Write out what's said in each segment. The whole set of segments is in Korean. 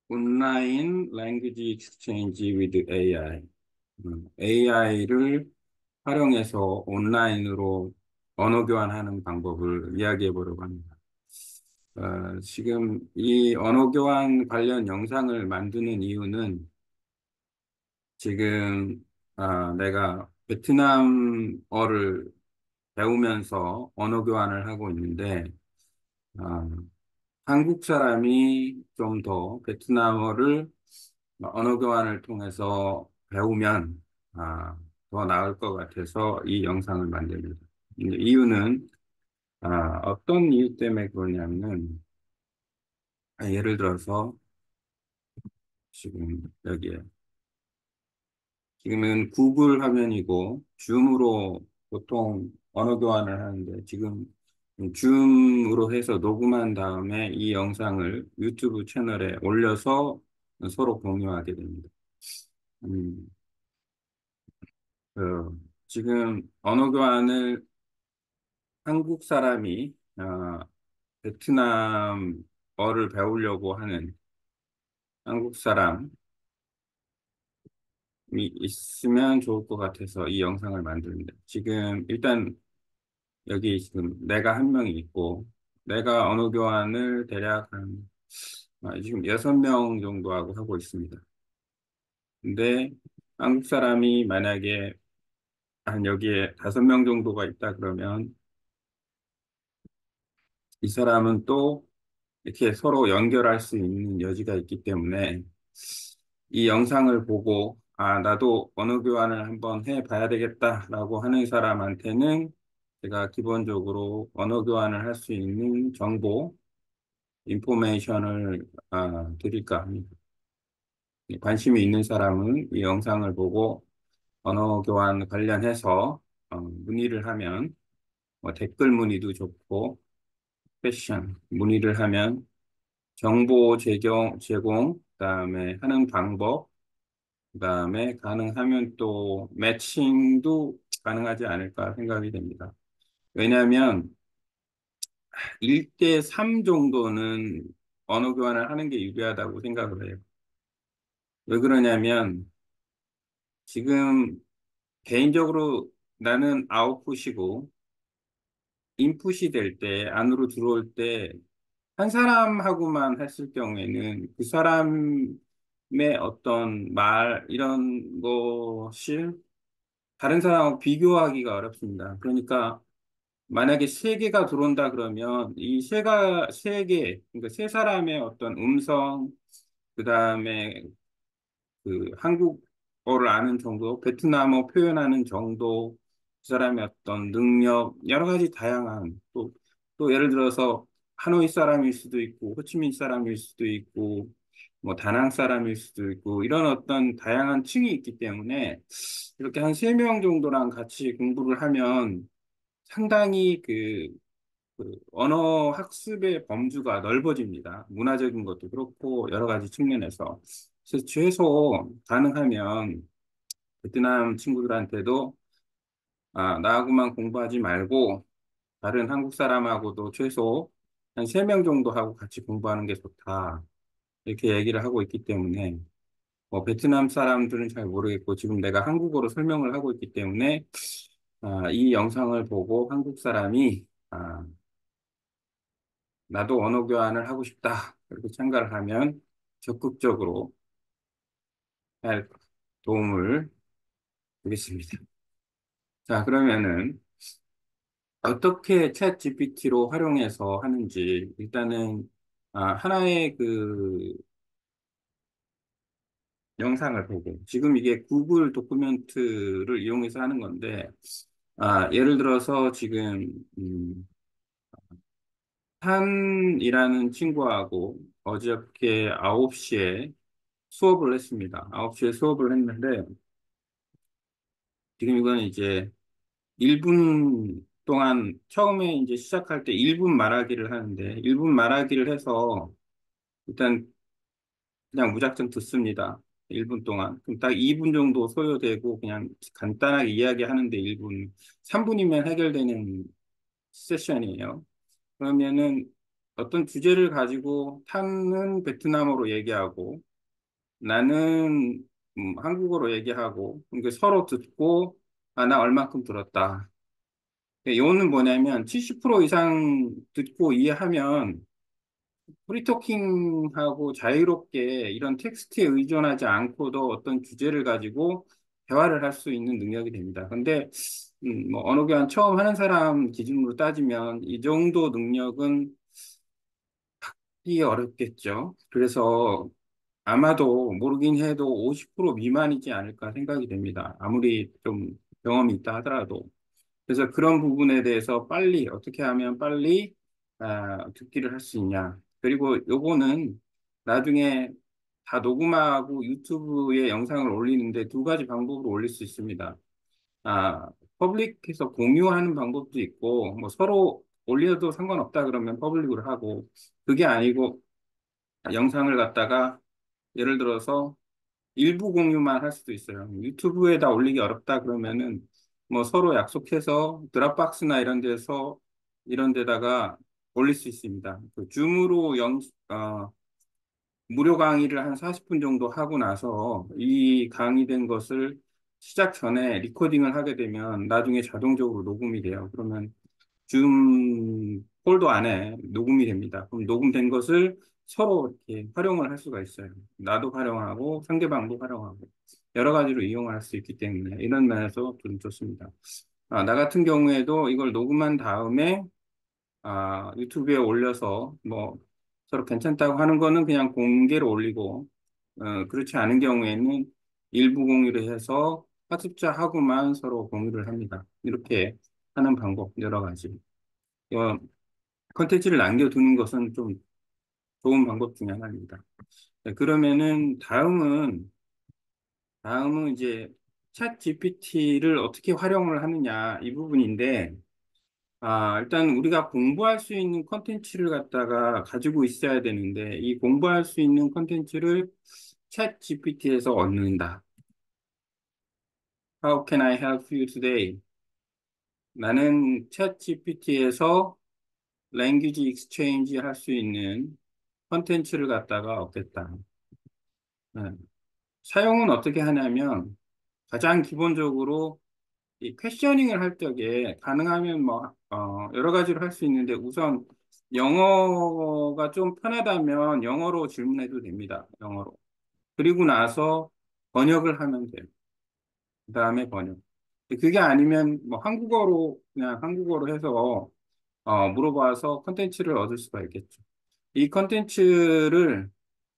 온라인 랭귀지 익스체인지 위드 AI. AI를 활용해서 온라인으로 언어 교환하는 방법을 이야기해 보려고 합니다. 지금 이 언어 교환 관련 영상을 만드는 이유는 지금 내가 베트남어를 배우면서 언어 교환을 하고 있는데 아, 한국 사람이 좀 더 베트남어를 언어 교환을 통해서 배우면 아, 더 나을 것 같아서 이 영상을 만듭니다. 근데 이유는 어떤 이유 때문에 그러냐면 예를 들어서 지금 여기에 지금은 구글 화면이고 줌으로 보통 언어 교환을 하는데 지금 줌으로 해서 녹음한 다음에 이 영상을 유튜브 채널에 올려서 서로 공유하게 됩니다. 음, 지금 언어 교환을 한국 사람이 베트남어를 배우려고 하는 한국 사람이 있으면 좋을 것 같아서 이 영상을 만듭니다. 지금 일단 여기 지금 내가 한 명이 있고 내가 언어 교환을 대략 한 지금 6명 정도 하고 있습니다. 근데 한국 사람이 만약에 한 여기에 5명 정도가 있다 그러면 이 사람은 또 이렇게 서로 연결할 수 있는 여지가 있기 때문에 이 영상을 보고 나도 언어 교환을 한번 해봐야 되겠다라고 하는 사람한테는 제가 기본적으로 언어 교환을 할 수 있는 정보, 인포메이션을 드릴까 합니다. 관심이 있는 사람은 이 영상을 보고 언어 교환 관련해서 문의를 하면 댓글 문의도 좋고 패션 문의를 하면 정보 제공, 그다음에 하는 방법, 그다음에 가능하면 또 매칭도 가능하지 않을까 생각이 됩니다. 왜냐하면 1대 3 정도는 언어 교환을 하는 게 유리하다고 생각을 해요. 왜 그러냐면 지금 개인적으로 나는 아웃풋이고 인풋이 될 때, 안으로 들어올 때 한 사람하고만 했을 경우에는 그 사람의 어떤 말, 이런 것이 다른 사람하고 비교하기가 어렵습니다. 그러니까 만약에 세 개가 들어온다 그러면 이 세 개, 그러니까 세 사람의 어떤 음성, 그 다음에 그 한국어를 아는 정도, 베트남어 표현하는 정도, 그 사람의 어떤 능력, 여러 가지 다양한, 또 예를 들어서 하노이 사람일 수도 있고, 호치민 사람일 수도 있고, 뭐 다낭 사람일 수도 있고, 이런 어떤 다양한 층이 있기 때문에 이렇게 한 3명 정도랑 같이 공부를 하면 상당히 그 언어 학습의 범주가 넓어집니다. 문화적인 것도 그렇고 여러 가지 측면에서. 그래서 최소 가능하면 베트남 친구들한테도 나하고만 공부하지 말고 다른 한국 사람하고도 최소 한 3명 정도 하고 같이 공부하는 게 좋다. 이렇게 얘기를 하고 있기 때문에 뭐 베트남 사람들은 잘 모르겠고 지금 내가 한국어로 설명을 하고 있기 때문에 이 영상을 보고 한국 사람이 나도 언어 교환을 하고 싶다. 이렇게 참가를 하면 적극적으로 할 도움을 주겠습니다. 자, 그러면은 어떻게 챗 GPT로 활용해서 하는지 일단은 하나의 그 영상을 보고 지금 이게 구글 도큐멘트를 이용해서 하는 건데 예를 들어서 지금 한이라는 친구하고 어저께 9시에 수업을 했습니다. 9시에 수업을 했는데 지금 이건 이제 1분 동안 처음에 이제 시작할 때 1분 말하기를 하는데 1분 말하기를 해서 일단 그냥 무작정 듣습니다. 1분 동안. 그럼 딱 2분 정도 소요되고 그냥 간단하게 이야기하는데 1분, 3분이면 해결되는 세션이에요. 그러면은 어떤 주제를 가지고 타는 베트남어로 얘기하고 나는 한국어로 얘기하고 이게 서로 듣고 아, 나 얼마큼 들었다. 이거는 뭐냐면 70% 이상 듣고 이해하면 프리토킹하고 자유롭게 이런 텍스트에 의존하지 않고도 어떤 주제를 가지고 대화를 할 수 있는 능력이 됩니다. 근데 뭐 언어 교환 처음 하는 사람 기준으로 따지면 이 정도 능력은 하기 어렵겠죠. 그래서 아마도 모르긴 해도 50% 미만이지 않을까 생각이 됩니다. 아무리 좀 경험이 있다 하더라도. 그래서 그런 부분에 대해서 빨리, 어떻게 하면 빨리 듣기를 할 수 있냐. 그리고 요거는 나중에 다 녹음하고 유튜브에 영상을 올리는데 두 가지 방법으로 올릴 수 있습니다. 아, 퍼블릭해서 공유하는 방법도 있고, 뭐 서로 올려도 상관없다 그러면 퍼블릭으로 하고, 그게 아니고 영상을 갖다가 예를 들어서 일부 공유만 할 수도 있어요. 유튜브에다 올리기 어렵다 그러면은 뭐 서로 약속해서 드랍박스나 이런 데다가 올릴 수 있습니다. 그 줌으로 무료 강의를 한 40분 정도 하고 나서 이 강의된 것을 시작 전에 리코딩을 하게 되면 나중에 자동적으로 녹음이 돼요. 그러면 줌 폴더 안에 녹음이 됩니다. 그럼 녹음된 것을 서로 이렇게 활용을 할 수가 있어요. 나도 활용하고 상대방도 활용하고 여러 가지로 이용을 할 수 있기 때문에 이런 면에서 좀 좋습니다. 나 같은 경우에도 이걸 녹음한 다음에 유튜브에 올려서 뭐 서로 괜찮다고 하는 거는 그냥 공개로 올리고 그렇지 않은 경우에는 일부 공유를 해서 학습자하고만 서로 공유를 합니다. 이렇게 하는 방법 여러 가지. 컨텐츠를 남겨두는 것은 좀 좋은 방법 중에 하나입니다. 네, 그러면은 다음은 이제 챗 GPT를 어떻게 활용을 하느냐 이 부분인데, 일단 우리가 공부할 수 있는 컨텐츠를 갖다가 가지고 있어야 되는데, 이 공부할 수 있는 컨텐츠를 챗 GPT에서 얻는다. How can I help you today? 나는 챗 GPT에서 랭귀지 익스체인지 할 수 있는 컨텐츠를 갖다가 얻겠다. 네. 사용은 어떻게 하냐면 가장 기본적으로 이 퀘셔닝을 할 적에 가능하면 뭐 여러 가지로 할 수 있는데 우선 영어가 좀 편하다면 영어로 질문해도 됩니다. 영어로. 그리고 나서 번역을 하면 돼요. 그다음에 번역. 그게 아니면 뭐 한국어로 그냥 한국어로 해서 물어봐서 컨텐츠를 얻을 수가 있겠죠. 이 컨텐츠를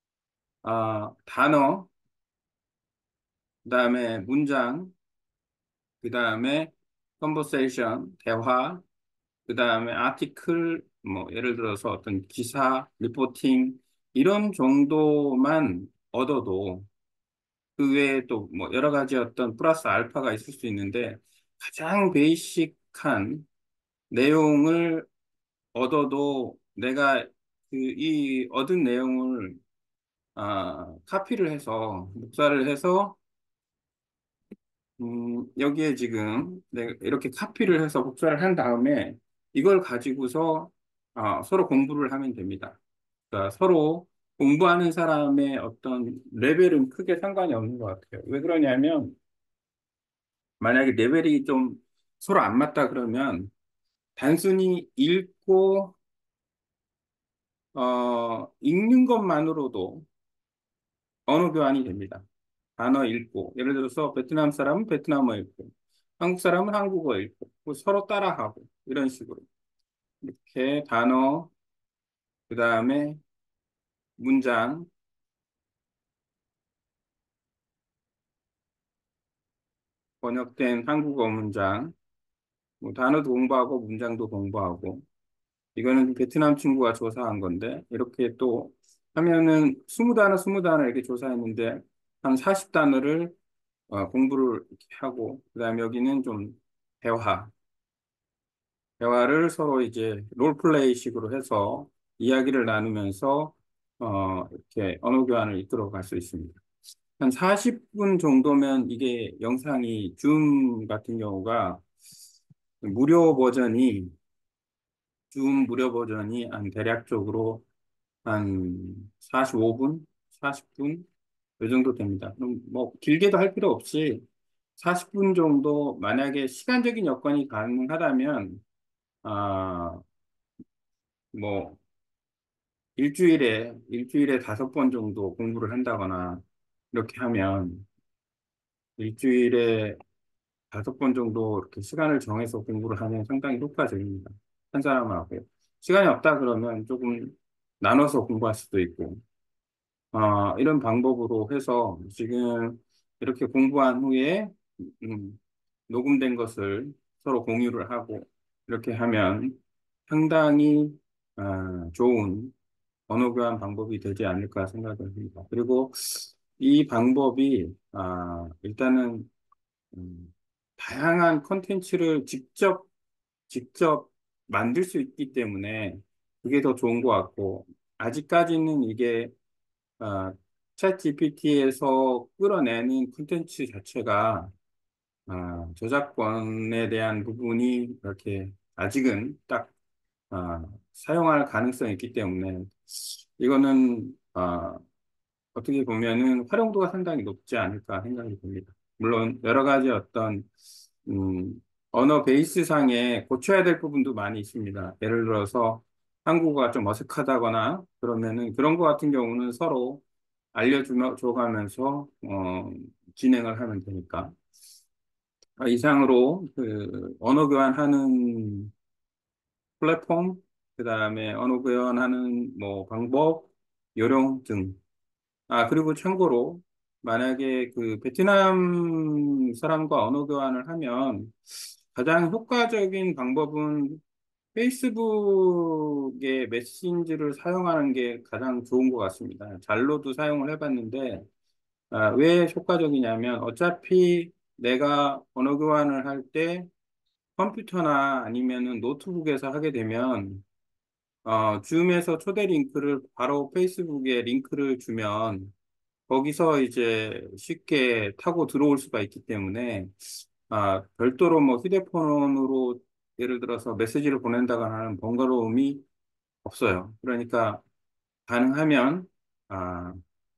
단어, 그다음에 문장, 그다음에 컨버세이션, 대화, 그다음에 아티클, 뭐 예를 들어서 어떤 기사, 리포팅 이런 정도만 얻어도 그 외에 또 뭐 여러 가지 어떤 플러스 알파가 있을 수 있는데 가장 베이식한 내용을 얻어도 내가 이 얻은 내용을 카피를 해서 복사를 해서 여기에 지금 내가 이렇게 카피를 해서 복사를 한 다음에 이걸 가지고서 서로 공부를 하면 됩니다. 그러니까 서로 공부하는 사람의 어떤 레벨은 크게 상관이 없는 것 같아요. 왜 그러냐면 만약에 레벨이 좀 서로 안 맞다 그러면 단순히 읽는 것만으로도 언어 교환이 됩니다. 단어 읽고 예를 들어서 베트남 사람은 베트남어 읽고 한국 사람은 한국어 읽고 뭐 서로 따라하고 이런 식으로 이렇게 단어 그다음에 문장 번역된 한국어 문장 뭐 단어도 공부하고 문장도 공부하고 이거는 베트남 친구가 조사한 건데 이렇게 또 하면은 20단어 20단어 이렇게 조사했는데 한 40단어를 공부를 이렇게 하고 그다음에 여기는 좀 대화 대화를 서로 이제 롤플레이식으로 해서 이야기를 나누면서 이렇게 언어 교환을 이끌어 갈 수 있습니다. 한 40분 정도면 이게 영상이 줌 같은 경우가 무료 버전이 줌 무료 버전이 한 대략적으로 한 45분, 40분, 이 정도 됩니다. 그럼 뭐 길게도 할 필요 없이 40분 정도 만약에 시간적인 여건이 가능하다면 아, 뭐 일주일에 5번 정도 공부를 한다거나 이렇게 하면 일주일에 5번 정도 이렇게 시간을 정해서 공부를 하면 상당히 효과적입니다. 한 사람하고요. 시간이 없다 그러면 조금 나눠서 공부할 수도 있고, 이런 방법으로 해서 지금 이렇게 공부한 후에 음, 녹음된 것을 서로 공유를 하고 이렇게 하면 상당히 좋은 언어 교환 방법이 되지 않을까 생각을 합니다. 그리고 이 방법이 일단은 다양한 콘텐츠를 직접 만들 수 있기 때문에 그게 더 좋은 것 같고 아직까지는 이게 아, 챗 GPT에서 끌어내는 콘텐츠 자체가 저작권에 대한 부분이 이렇게 아직은 딱 사용할 가능성이 있기 때문에 이거는 어떻게 보면은 활용도가 상당히 높지 않을까 생각이 듭니다. 물론 여러 가지 어떤 음, 언어 베이스 상에 고쳐야 될 부분도 많이 있습니다. 예를 들어서 한국어가 좀 어색하다거나 그러면은 그런 거 같은 경우는 서로 알려줘가면서 진행을 하면 되니까. 이상으로 그 언어 교환하는 플랫폼, 그다음에 언어 교환하는 뭐 방법, 요령 등. 그리고 참고로, 만약에 그 베트남 사람과 언어 교환을 하면 가장 효과적인 방법은 페이스북의 메신저를 사용하는 게 가장 좋은 것 같습니다. 잘로도 사용을 해봤는데, 왜 효과적이냐면 어차피 내가 언어 교환을 할 때 컴퓨터나 아니면은 노트북에서 하게 되면 줌에서 초대 링크를 바로 페이스북에 링크를 주면 거기서 이제 쉽게 타고 들어올 수가 있기 때문에 별도로 뭐 휴대폰으로 예를 들어서 메시지를 보낸다거나 하는 번거로움이 없어요. 그러니까 가능하면 아,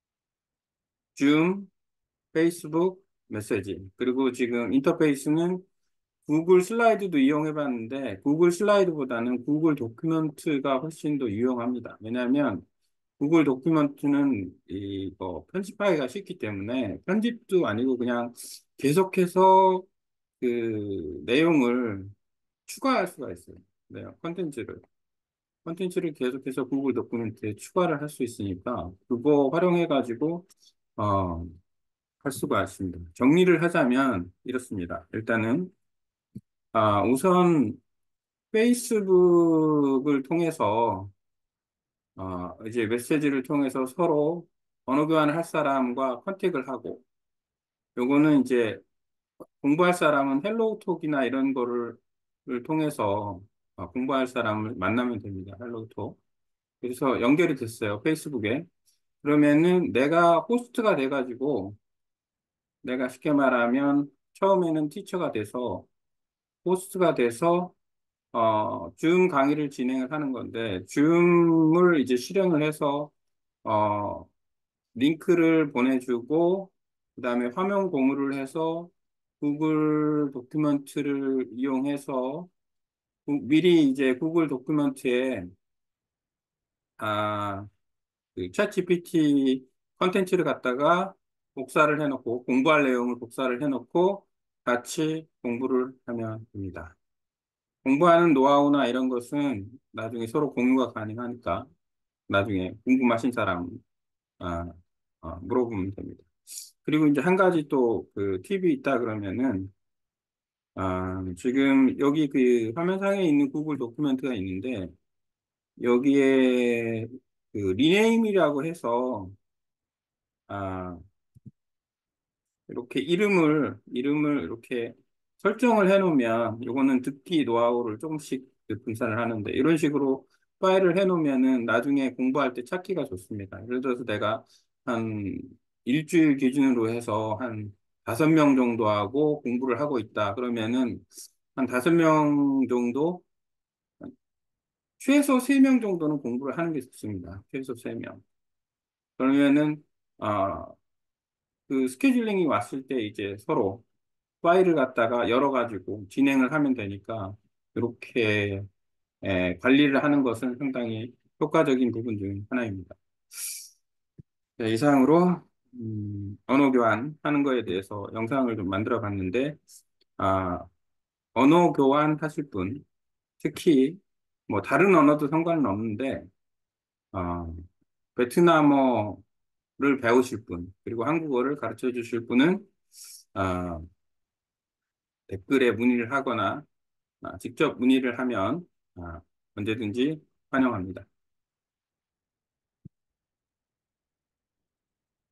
줌, 페이스북, 메시지 그리고 지금 인터페이스는 구글 슬라이드도 이용해 봤는데 구글 슬라이드보다는 구글 도큐멘트가 훨씬 더 유용합니다. 왜냐하면 구글 도큐멘트는 이거 편집하기가 쉽기 때문에 편집도 아니고 그냥 계속해서 그 내용을 추가할 수가 있어요. 네, 컨텐츠를 계속해서 구글 도큐멘트에 추가를 할 수 있으니까 그거 활용해 가지고 어, 할 수가 있습니다. 정리를 하자면 이렇습니다. 일단은 우선 페이스북을 통해서 이제 메시지를 통해서 서로 언어 교환을 할 사람과 컨택을 하고, 요거는 이제 공부할 사람은 헬로우톡이나 이런 거를 통해서 공부할 사람을 만나면 됩니다. 헬로우톡. 그래서 연결이 됐어요. 페이스북에. 그러면은 내가 호스트가 돼가지고, 내가 쉽게 말하면 처음에는 티처가 돼서, 호스트가 돼서 줌 강의를 진행을 하는 건데, 줌을 이제 실행을 해서, 어, 링크를 보내주고, 그 다음에 화면 공유를 해서 구글 도큐멘트를 이용해서 미리 이제 구글 도큐멘트에, 아, 그챗 GPT 컨텐츠를 갖다가 복사를 해놓고, 공부할 내용을 복사를 해놓고 같이 공부를 하면 됩니다. 공부하는 노하우나 이런 것은 나중에 서로 공유가 가능하니까 나중에 궁금하신 사람 아, 물어보면 됩니다. 그리고 이제 한 가지 또 그 팁이 있다 그러면은 지금 여기 그 화면상에 있는 구글 도큐멘트가 있는데 여기에 그 리네임이라고 해서 아, 이렇게 이름을 이렇게 설정을 해놓으면, 요거는 듣기 노하우를 조금씩 그 분산을 하는데, 이런 식으로 파일을 해놓으면은 나중에 공부할 때 찾기가 좋습니다. 예를 들어서 내가 한 일주일 기준으로 해서 한 5명 정도 하고 공부를 하고 있다. 그러면은 한 5명 정도 최소 3명 정도는 공부를 하는 게 좋습니다. 최소 3명. 그러면은, 어, 그 스케줄링이 왔을 때 이제 서로 파일을 갖다가 열어가지고 진행을 하면 되니까, 이렇게 관리를 하는 것은 상당히 효과적인 부분 중 하나입니다. 네, 이상으로 언어 교환하는 거에 대해서 영상을 좀 만들어 봤는데, 아, 언어 교환 하실 분, 특히 뭐 다른 언어도 상관은 없는데, 어, 베트남어를 배우실 분, 그리고 한국어를 가르쳐 주실 분은 어, 댓글에 문의를 하거나 직접 문의를 하면 언제든지 환영합니다.